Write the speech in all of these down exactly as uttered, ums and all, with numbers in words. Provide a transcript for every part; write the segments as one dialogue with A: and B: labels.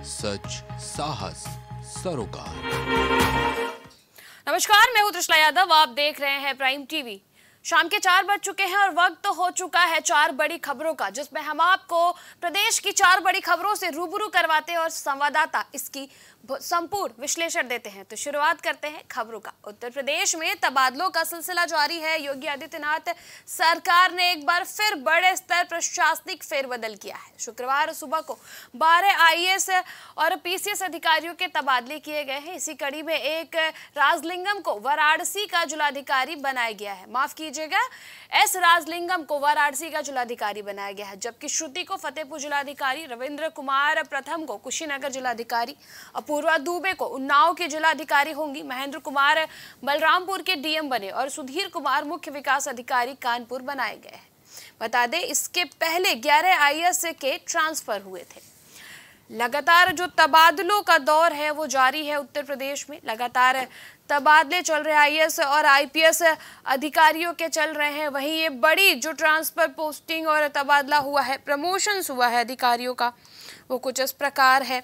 A: सच, साहस, सरोकार।
B: नमस्कार, मैं हूं तृष्णा यादव। आप देख रहे हैं प्राइम टीवी। शाम के चार बज चुके हैं और वक्त तो हो चुका है चार बड़ी खबरों का, जिसमें हम आपको प्रदेश की चार बड़ी खबरों से रूबरू करवाते हैं और संवाददाता इसकी संपूर्ण विश्लेषण देते हैं। तो शुरुआत करते हैं खबरों का। उत्तर प्रदेश में तबादलों का सिलसिला जारी है। योगी आदित्यनाथ सरकार ने एक बार फिर बड़े स्तर प्रशासनिक फेरबदल किया है। शुक्रवार सुबह को बारह आई ए एस और पी सी एस अधिकारियों के तबादले किए गए हैं। इसी कड़ी में एक राजलिंगम को वाराणसी का जिलाधिकारी बनाया गया है। माफ कीजिएगा, एस राजलिंगम को वाराणसी का जिलाधिकारी बनाया गया है, जबकि श्रुति को फतेहपुर जिलाधिकारी, रविंद्र कुमार प्रथम को कुशीनगर जिलाधिकारी, अपूर्वा दुबे को उन्नाव के जिलाधिकारी होंगी, महेंद्र कुमार बलरामपुर के डी एम बने और सुधीर कुमार मुख्य विकास अधिकारी कानपुर बनाए गए हैं। बता दें, इसके पहले ग्यारह आई ए एस के ट्रांसफर हुए थे। लगातार जो तबादलों का दौर है वो जारी है उत्तर प्रदेश में। लगातार तबादले चल रहे आई ए एस और आई पी एस अधिकारियों के चल रहे हैं। वहीं ये बड़ी जो ट्रांसफर पोस्टिंग और तबादला हुआ है, प्रमोशंस हुआ है अधिकारियों का, वो कुछ इस प्रकार है।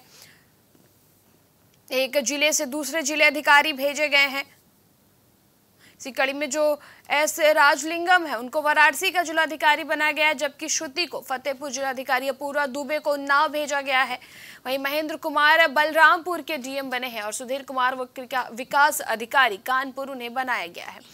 B: एक जिले से दूसरे जिले अधिकारी भेजे गए हैं। इसी कड़ी में जो एस राजलिंगम है उनको वाराणसी का जिलाधिकारी बनाया गया है, जबकि श्रुति को फतेहपुर जिलाधिकारी, अपूर्वा दुबे को उन्नाव भेजा गया है। वहीं महेंद्र कुमार बलरामपुर के डी एम बने हैं और सुधीर कुमार विकास अधिकारी कानपुर उन्हें बनाया गया है।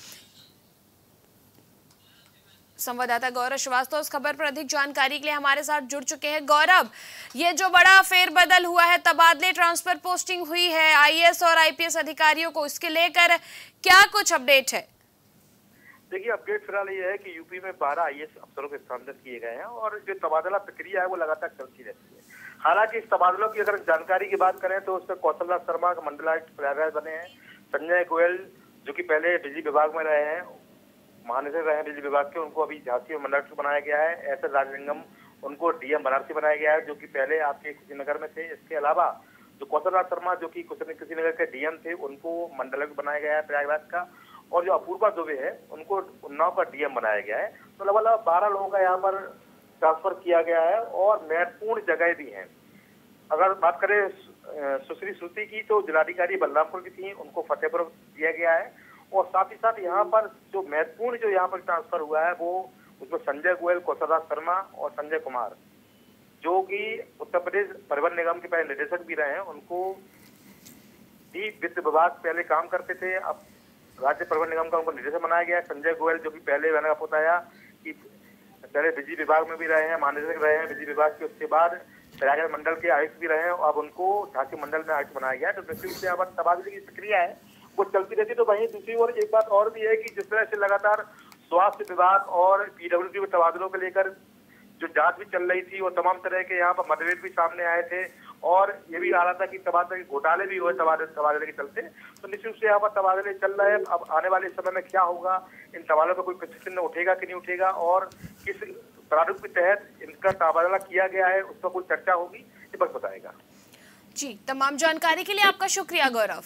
B: संवाददाता गौरव श्रीवास्तव इस खबर पर अधिक जानकारी के लिए हमारे साथ जुड़ चुके हैं। गौरव, ये जो बड़ा फेरबदल हुआ है, तबादले, ट्रांसफर पोस्टिंग हुई है आई ए एस और आई पी एस अधिकारियों को, इसके लेकर क्या कुछ अपडेट है?
C: देखिए, अपडेट फिलहाल ये है कि यूपी में बारह आई ए एस अफसरों के स्थानांतरित किए गए हैं और जो तबादला प्रक्रिया है वो लगातार चलती रहती है। हालांकि इस तबादलों की अगर जानकारी की बात करें तो उसमें कौशल राज शर्मा मंडलायुक्त प्रयागराज बने हैं, संजय गोयल जो कि पहले बिजली विभाग में रहे हैं, महानिदेशक रहे हैं बिजली विभाग के, उनको अभी झांसी में मंडलायुक्त बनाया गया है। एस राजलिंगम उनको डी एम बनारसी बनाया गया है, जो कि पहले आपके कुशीनगर में थे। इसके अलावा जो कौशल राज शर्मा जो कि कुशीनगर के डी एम थे, उनको मंडलायुक्त बनाया गया है प्रयागराज का, और जो अपूर्वा दुबे है उनको उन्नाव का डी एम बनाया गया है। तो लगभग बारह लोगों का यहाँ पर ट्रांसफर किया गया है और महत्वपूर्ण जगह भी हैं। अगर बात करें सुश्री श्रुति की, तो जिलाधिकारी बलरामपुर की थी, उनको फतेहपुर दिया गया है। और साथ ही साथ यहाँ पर जो महत्वपूर्ण जो यहाँ पर ट्रांसफर हुआ है वो उसमें संजय गोयल, कौशल राज शर्मा और संजय कुमार जो कि उत्तर प्रदेश परिवहन निगम के पहले निदेशक भी रहे हैं, उनको भी वित्त विभाग पहले काम करते थे, अब राज्य परिवहन निगम का उनको निदेशक बनाया गया है। संजय गोयल जो कि पहले मैंने आपको बताया कि पहले बिजली विभाग में भी रहे हैं, महानिदेशक रहे हैं बिजली विभाग के, उसके बाद प्रयागराज मंडल के आयुक्त भी रहे हैं, अब उनको झांसी मंडल में आयुक्त बनाया गया है। तो निश्चित से यहाँ पर तबादले की प्रक्रिया है वो चलती रहती है। तो वहीं दूसरी ओर एक बात और भी है कि जिस तरह से लगातार स्वास्थ्य विभाग और पी डब्ल्यू डी में तबादलों को लेकर जो जांच भी चल रही थी और तमाम तरह के यहाँ पर मतभेद भी सामने आए थे और ये भी आ रहा था कि तबादले के घोटाले भी हुए तबादले तबादले के चलते। तो निश्चित से यहाँ पर तबादले चल रहे हैं। अब आने वाले समय में क्या होगा, इन तबादलों पर कोई प्रश्न चिन्ह उठेगा कि नहीं उठेगा और किस प्रारूप के तहत इनका तबादला किया गया है, उस पर कोई चर्चा होगी, ये वक्त बताएगा।
B: जी, तमाम जानकारी के लिए आपका शुक्रिया गौरव।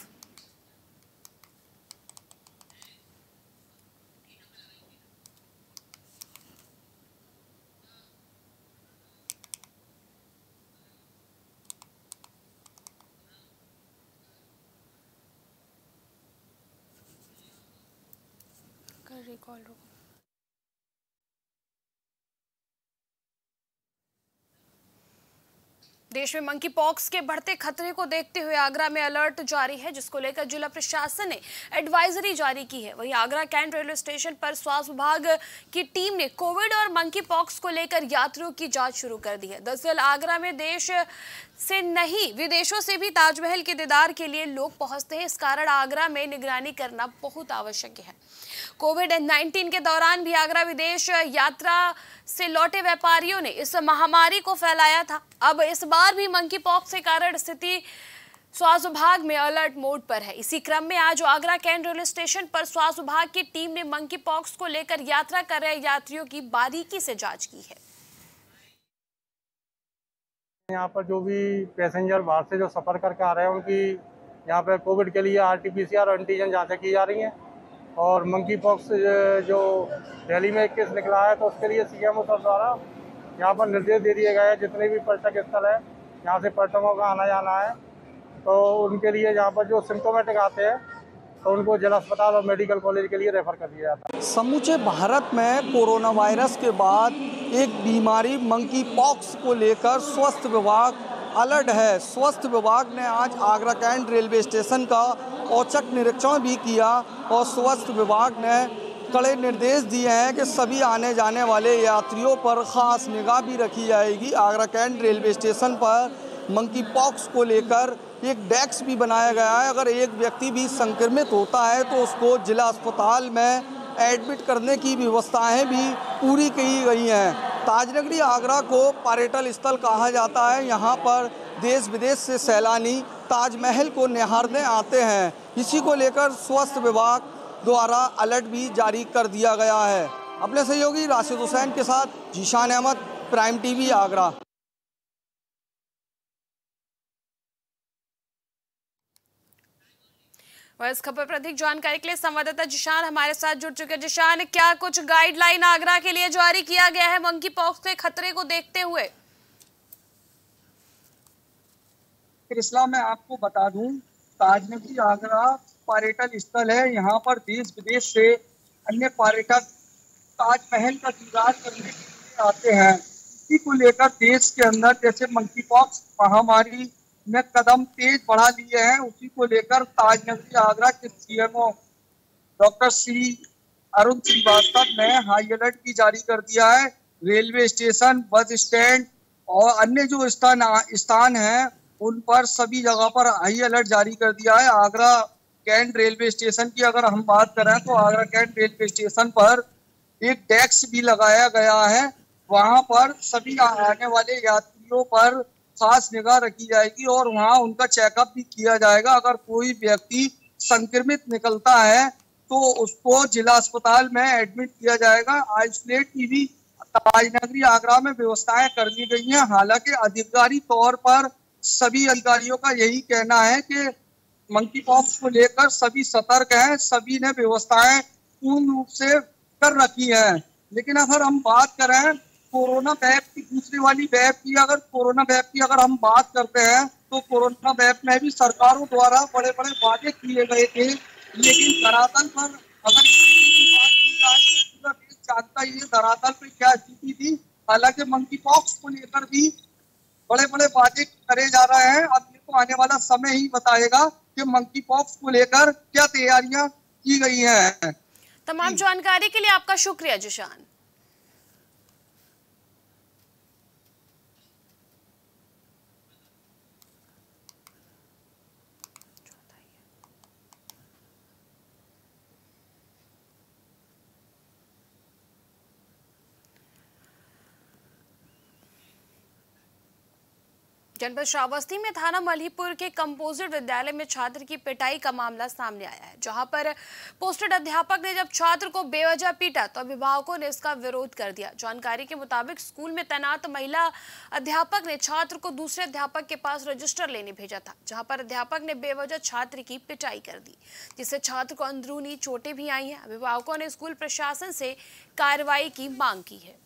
B: रिकॉल रुको। देश में मंकी पॉक्स के बढ़ते खतरे को देखते हुए आगरा में अलर्ट जारी है, जिसको लेकर जिला प्रशासन ने एडवाइजरी जारी की है। वहीं आगरा कैंट रेलवे स्टेशन पर स्वास्थ्य विभाग की टीम ने कोविड और मंकी पॉक्स को लेकर यात्रियों की जांच शुरू कर दी है। दरअसल आगरा में देश से नहीं विदेशों से भी ताजमहल के दीदार के लिए लोग पहुंचते हैं। इस कारण आगरा में निगरानी करना बहुत आवश्यक है। कोविड नाइन्टीन के दौरान भी आगरा विदेश यात्रा से लौटे व्यापारियों ने इस महामारी को फैलाया था। अब इस बार भी मंकी पॉक्स के कारण स्थिति स्वास्थ्य विभाग में अलर्ट मोड पर है। इसी क्रम में आज आगरा कैंट रेलवे स्टेशन पर स्वास्थ्य विभाग की टीम ने मंकी पॉक्स को लेकर यात्रा कर रहे यात्रियों की बारीकी से जांच की है।
D: यहाँ पर जो भी पैसेंजर बाहर से जो सफर करके आ रहे हैं उनकी यहाँ पर कोविड के लिए R T P C R और एंटीजन जांचें की जा रही हैं। और मंकी पॉक्स जो दिल्ली में एक केस निकला है तो उसके लिए सी एम ओ सर द्वारा यहाँ पर निर्देश दे दिए गए हैं, जितने भी पर्यटक स्थल है यहाँ से पर्यटकों का आना जाना है, तो उनके लिए यहाँ पर जो सिम्टोमेटिक आते हैं तो उनको जिला अस्पताल और मेडिकल कॉलेज के लिए रेफर कर दिया जाता है।
E: समूचे भारत में कोरोना वायरस के बाद एक बीमारी मंकी पॉक्स को लेकर स्वास्थ्य विभाग अलर्ट है। स्वास्थ्य विभाग ने आज आगरा कैंट रेलवे स्टेशन का औचक निरीक्षण भी किया और स्वास्थ्य विभाग ने कड़े निर्देश दिए हैं कि सभी आने जाने वाले यात्रियों पर ख़ास निगाह भी रखी जाएगी। आगरा कैंट रेलवे स्टेशन पर मंकी पॉक्स को लेकर एक डेस्क भी बनाया गया है। अगर एक व्यक्ति भी संक्रमित होता है तो उसको जिला अस्पताल में एडमिट करने की व्यवस्थाएं भी पूरी की गई हैं। ताजनगरी आगरा को पर्यटन स्थल कहा जाता है। यहाँ पर देश विदेश से सैलानी ताजमहल को निहारने आते हैं। इसी को लेकर स्वास्थ्य विभाग द्वारा अलर्ट भी जारी कर दिया गया है। अपने सहयोगी राशिद हुसैन के साथ जीशान अहमद, प्राइम टीवी आगरा।
B: और इस खबर पर अधिक जानकारी के लिए संवाददाता जिशान हमारे साथ जुड़ चुके हैं। जिशान, क्या कुछ गाइडलाइन आगरा के लिए जारी किया गया है मंकी पॉक्स के खतरे को देखते हुए?
F: इस्लाम मैं आपको बता दूं, ताजनगरी आगरा पर्यटन स्थल है। यहाँ पर देश विदेश से अन्य पर्यटक ताजमहल का दीदार करने के लिए आते हैं। इसी को लेकर देश के अंदर जैसे मंकी पॉक्स महामारी ने कदम तेज बढ़ा लिए हैं, उसी को लेकर ताजनगरी आगरा के सीएमओ डॉक्टर श्री अरुण श्रीवास्तव ने हाई अलर्ट भी जारी कर दिया है। रेलवे स्टेशन, बस स्टैंड और अन्य जो स्थान स्थान हैं उन पर सभी जगह पर हाई अलर्ट जारी कर दिया है। आगरा कैंट रेलवे स्टेशन की अगर हम बात करें तो आगरा कैंट रेलवे स्टेशन पर एक डेस्क भी लगाया गया है। वहां पर सभी आने वाले यात्रियों पर खास निगाह रखी जाएगी और वहां उनका चेकअप भी किया जाएगा। अगर कोई व्यक्ति संक्रमित निकलता है तो उसको जिला अस्पताल में एडमिट किया जाएगा। आइसोलेट की भी ताजनगरी आगरा में व्यवस्थाएं कर दी गई हैं। हालांकि अधिकारी तौर पर सभी अधिकारियों का यही कहना है कि मंकी पॉक्स को लेकर सभी सतर्क हैं, सभी ने व्यवस्थाएं पूर्ण रूप से कर रखी हैं। लेकिन अगर हम बात करें कोरोना वेब की, दूसरी वाली वेब की, अगर कोरोना वेब की अगर हम बात करते हैं तो कोरोना वेब में भी सरकारों द्वारा बड़े बड़े वादे किए गए थे, लेकिन धरातल पर अगर की बात की जाए तो पूरा देश जानता ही है धरातल पर क्या स्थिति थी। हालांकि मंकी पॉक्स को लेकर भी बड़े बड़े वादे करे जा रहे हैं। अब ये तो आने वाला समय ही बताएगा कि मंकी पॉक्स को लेकर क्या तैयारियां की गई हैं।
B: तमाम जानकारी के लिए आपका शुक्रिया जिशान। जनपद श्रावस्ती में थाना मल्हीपुर के कंपोजिट विद्यालय में छात्र की पिटाई का मामला सामने आया है, जहां पर पोस्टेड अध्यापक ने जब छात्र को बेवजह पीटा तो अभिभावकों ने इसका विरोध कर दिया। जानकारी के मुताबिक स्कूल में तैनात महिला अध्यापक ने छात्र को दूसरे अध्यापक के पास रजिस्टर लेने भेजा था, जहां पर अध्यापक ने बेवजह छात्र की पिटाई कर दी, जिससे छात्र को अंदरूनी चोटें भी आई हैं। अभिभावकों ने स्कूल प्रशासन से कार्रवाई की मांग की है।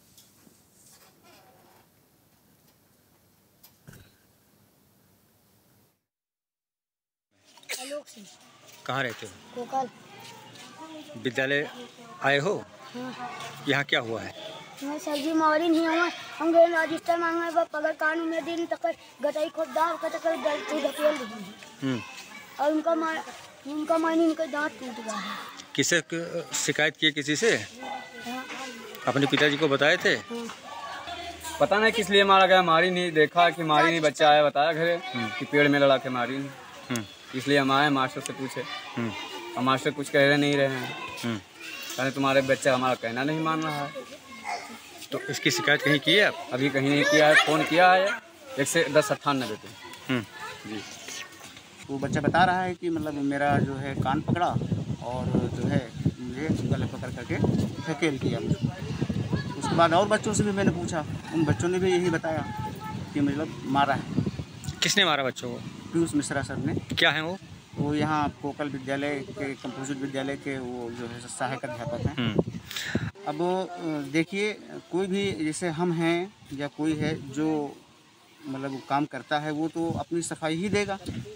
G: कहाँ रहते हो?
H: कोकल।
G: विद्यालय आए हो?
H: हाँ।
G: यहाँ क्या हुआ है?
H: मैं सब्जी मारी नहीं हुआ, हम गए रजिस्टर मांगने पर पकड़ कानून में दिन तक गटाई खुद दाव का तक गलती धकेल दी और उनका मा, उनका मायने उनका दांत टूट गया है।
G: किसे शिकायत की किसी से?
H: हाँ।
G: अपने पिताजी को बताए थे?
H: हाँ।
I: पता नहीं किस लिए मारा गया, मारी नहीं, देखा कि मारी नहीं, बच्चा आया बताया घरे कि पेड़ में लड़ा के मारी नहीं, इसलिए हम आए मास्टर से पूछे और मास्टर कुछ कह रहे नहीं रहे हैं, कहते तुम्हारे बच्चा हमारा कहना नहीं मान रहा है।
G: तो इसकी शिकायत कहीं की है आप?
I: अभी कहीं नहीं किया है, फ़ोन किया है एक से दस अट्ठानबे पे जी।
J: वो बच्चा बता रहा है कि मतलब मेरा जो है कान पकड़ा और जो है मुझे गले पकड़ करके धकेल किया मुझे। उसके बाद और बच्चों से भी मैंने पूछा, उन बच्चों ने भी यही बताया कि मतलब मारा है।
G: किसने मारा बच्चों को?
J: पीयूष मिश्रा सर ने।
G: क्या है वो?
J: वो यहाँ कोकल विद्यालय के कंपोजिट विद्यालय के वो जो है सहायक अध्यापक हैं। अब देखिए, कोई भी जैसे हम हैं या कोई है जो मतलब वो काम करता है वो तो अपनी सफाई ही देगा,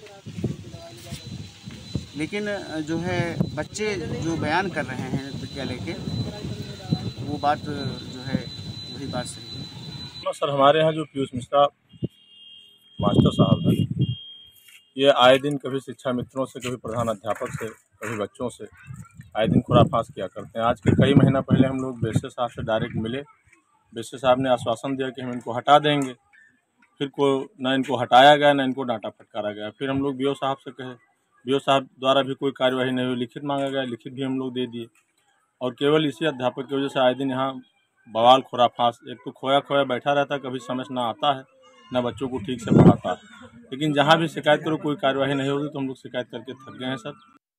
J: लेकिन जो है बच्चे जो बयान कर रहे हैं विद्यालय के, वो बात जो है वही बात सही है।
K: सर हमारे यहाँ जो पीयूष मिश्रा मास्टर साहब हैं, ये आए दिन कभी शिक्षा मित्रों से, कभी प्रधान अध्यापक से, कभी बच्चों से आए दिन खुराफास किया करते हैं। आज के कई महीना पहले हम लोग बेसे साहब से डायरेक्ट मिले। बेसे साहब ने आश्वासन दिया कि हम इनको हटा देंगे, फिर को ना इनको हटाया गया ना इनको डांटा फटकारा गया। फिर हम लोग बीओ साहब से कहे, बीओ साहब द्वारा भी कोई कार्यवाही नहीं हुई, लिखित मांगा गया, लिखित भी हम लोग दे दिए। और केवल इसी अध्यापक की वजह से आए दिन यहाँ बवाल खुराफास, एक तो खोया खोया बैठा रहता है, कभी समझ ना आता है, ना बच्चों को ठीक से पढ़ाता है। लेकिन जहाँ भी शिकायत करो कोई कार्यवाही नहीं होगी, तो हम लोग शिकायत करके थक गए हैं सर।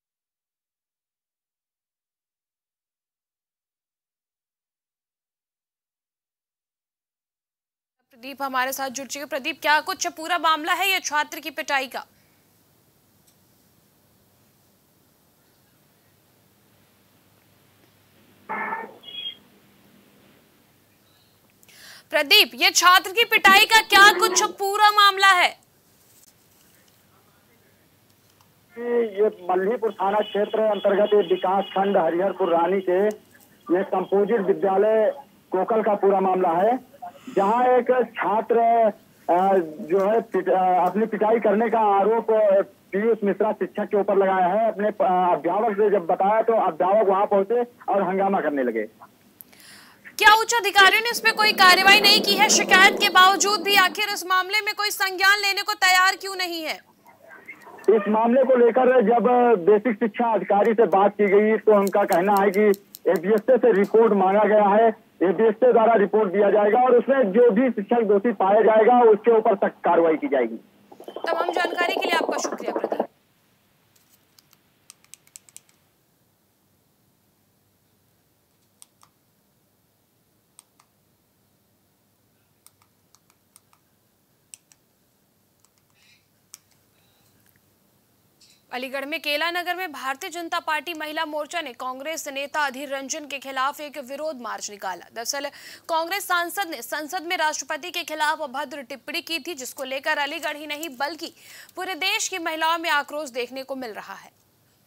B: प्रदीप हमारे साथ जुड़ चुके। प्रदीप, क्या कुछ पूरा मामला है ये छात्र की पिटाई का? प्रदीप, ये छात्र की पिटाई का क्या कुछ पूरा मामला है?
L: ये मल्हीपुर थाना क्षेत्र अंतर्गत विकास खंड हरिहरपुर रानी के ये कंपोजिट विद्यालय कोकल का पूरा मामला है, जहां एक छात्र जो है पिट, अपनी पिटाई करने का आरोप पीयूष मिश्रा शिक्षक के ऊपर लगाया है। अपने अध्यापक से जब बताया तो अध्यापक वहां पहुंचे और हंगामा करने लगे।
B: क्या उच्च अधिकारियों ने इस पे कोई कार्रवाई नहीं की है? शिकायत के बावजूद भी आखिर इस मामले में कोई संज्ञान लेने को तैयार क्यों नहीं है?
L: इस मामले को लेकर जब बेसिक शिक्षा अधिकारी से बात की गई तो उनका कहना है कि एबीएसए से रिपोर्ट मांगा गया है, एबीएसए द्वारा रिपोर्ट दिया जाएगा और उसमें जो भी शिक्षक दोषी पाया जाएगा उसके ऊपर सख्त कार्रवाई की जाएगी।
B: तमाम जानकारी के लिए आपका शुक्रिया प्रदीप। अलीगढ़ में केला नगर में भारतीय जनता पार्टी महिला मोर्चा ने कांग्रेस नेता अधीर रंजन के खिलाफ एक विरोध मार्च निकाला। दरअसल कांग्रेस सांसद ने संसद में राष्ट्रपति के खिलाफ अभद्र टिप्पणी की थी, जिसको लेकर अलीगढ़ ही नहीं बल्कि पूरे देश की महिलाओं में आक्रोश देखने को मिल रहा है।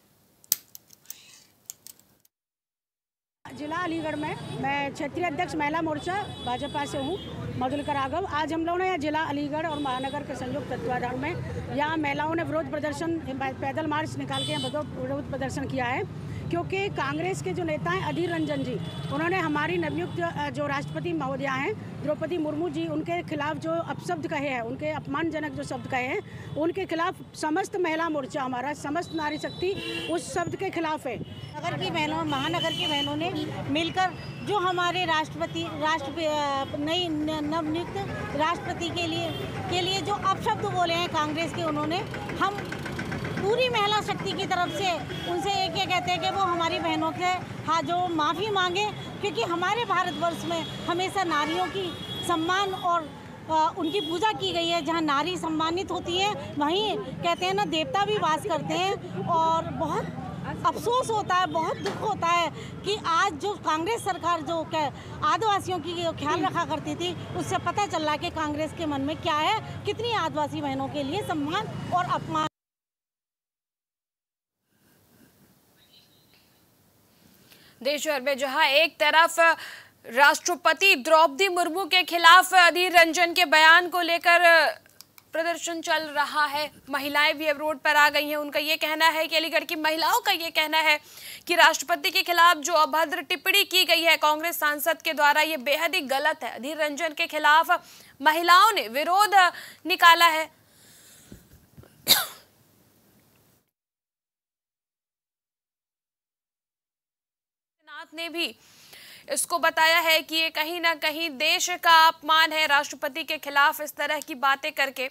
M: जिला अलीगढ़ में मैं क्षेत्रीय अध्यक्ष महिला मोर्चा भाजपा से हूँ, मधुलिका राघव। आज हम लोगों ने यहाँ जिला अलीगढ़ और महानगर के संयुक्त तत्वाधान में यहाँ महिलाओं ने विरोध प्रदर्शन, पैदल मार्च निकाल के विरोध प्रदर्शन किया है, क्योंकि कांग्रेस के जो नेता हैं अधीर रंजन जी, उन्होंने हमारी नवनियुक्त जो राष्ट्रपति महोदया हैं द्रौपदी मुर्मू जी, उनके खिलाफ जो अपशब्द कहे हैं, उनके अपमानजनक जो शब्द कहे हैं, उनके खिलाफ समस्त महिला मोर्चा, हमारा समस्त नारी शक्ति उस शब्द के खिलाफ है।
N: नगर की बहनों, महानगर की बहनों ने मिलकर जो हमारे राष्ट्रपति राष्ट्र नई नवनियुक्त राष्ट्रपति के लिए के लिए जो अपशब्द बोले हैं कांग्रेस के, उन्होंने हम पूरी महिला शक्ति की तरफ से उनसे एक ये कहते हैं कि वो हमारी बहनों के हाँ जो माफ़ी मांगे, क्योंकि हमारे भारतवर्ष में हमेशा नारियों की सम्मान और आ, उनकी पूजा की गई है। जहाँ नारी सम्मानित होती है वहीं कहते हैं ना देवता भी वास करते हैं। और बहुत अफसोस होता है, बहुत दुख होता है कि आज जो कांग्रेस सरकार जो आदिवासियों की ख्याल रखा करती थी, उससे पता चल रहा है कि कांग्रेस के मन में क्या है, कितनी आदिवासी बहनों के लिए सम्मान और अपमान।
B: देश भर में जहां एक तरफ राष्ट्रपति द्रौपदी मुर्मू के खिलाफ अधीर रंजन के बयान को लेकर प्रदर्शन चल रहा है, महिलाएं भी अब रोड पर आ गई हैं। उनका ये कहना है कि अलीगढ़ की महिलाओं का ये कहना है कि राष्ट्रपति के खिलाफ जो अभद्र टिप्पणी की गई है कांग्रेस सांसद के द्वारा, ये बेहद ही गलत है। अधीर रंजन के खिलाफ महिलाओं ने विरोध निकाला है। ने भी इसको बताया है कि ये कहीं ना कहीं देश का अपमान है, राष्ट्रपति के खिलाफ इस तरह की बातें करके।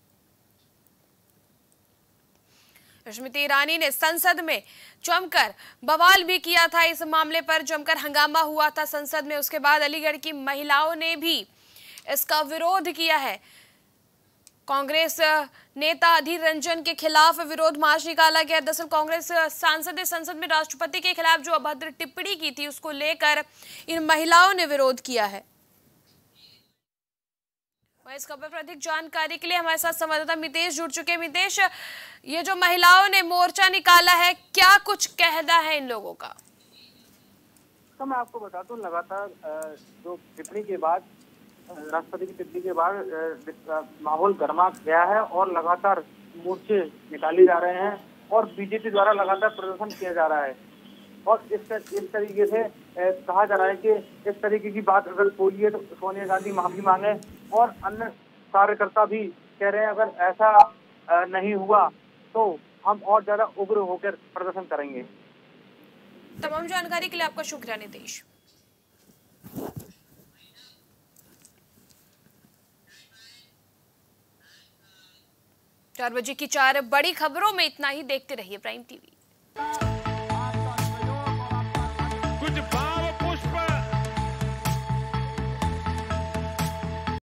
B: स्मृति ईरानी ने संसद में जमकर बवाल भी किया था, इस मामले पर जमकर हंगामा हुआ था संसद में। उसके बाद अलीगढ़ की महिलाओं ने भी इसका विरोध किया है। कांग्रेस नेता अधीर रंजन के खिलाफ विरोध मार्च निकाला गया। दरअसल कांग्रेस सांसद ने संसद में राष्ट्रपति के खिलाफ जो अभद्र टिप्पणी की थी, उसको लेकर इन महिलाओं ने विरोध किया है। इस खबर पर अधिक जानकारी के लिए हमारे साथ संवाददाता मितेश जुड़ चुके हैं। मितेश, ये जो महिलाओं ने मोर्चा निकाला है, क्या कुछ कहना है इन लोगों का?
C: तो मैं आपको बता दूं, लगातार जो टिप्पणी के बाद, राष्ट्रपति की टिप्पणी के बाद माहौल गर्मा गया है और लगातार मोर्चे निकाले जा रहे हैं और बीजेपी द्वारा लगातार प्रदर्शन किया जा रहा है। और इस इस तरीके से कहा जा रहा है कि इस तरीके की बात अगर बोली है तो सोनिया गांधी माफी मांगे, और अन्य कार्यकर्ता भी कह रहे हैं अगर ऐसा नहीं हुआ तो हम और ज्यादा उग्र होकर प्रदर्शन करेंगे।
B: तमाम जानकारी के लिए आपका शुक्रिया नितेश। चार बजे की चार बड़ी खबरों में इतना ही। देखते रहिए प्राइम टीवी।